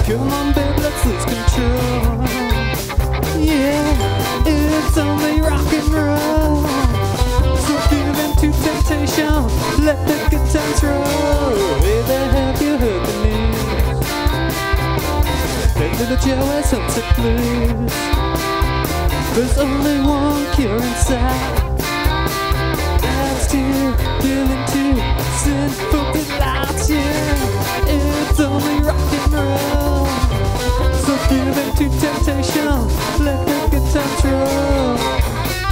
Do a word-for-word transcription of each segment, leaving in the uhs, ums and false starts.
Come on babe, let's lose control. Yeah, it's only rock and roll. So give in to temptation, let the good times roll. Hey there, have you heard the news? Hey little Joe has homesick blues. There's only one cure inside. That's to willing to sin for delights, yeah. It's only rock and roll. So give in to temptation, let the good times roll.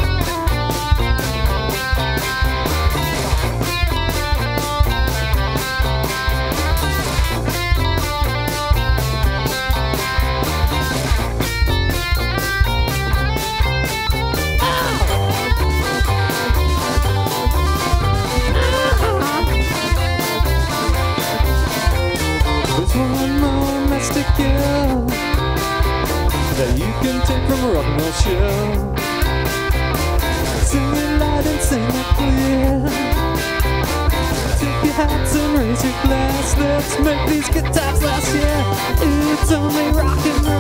One more mess to go that you can take from a rock and roll show. Sing it loud and sing it clear. Tip your hats and raise your glass. Let's make these good times last, yeah. It's only rock and roll.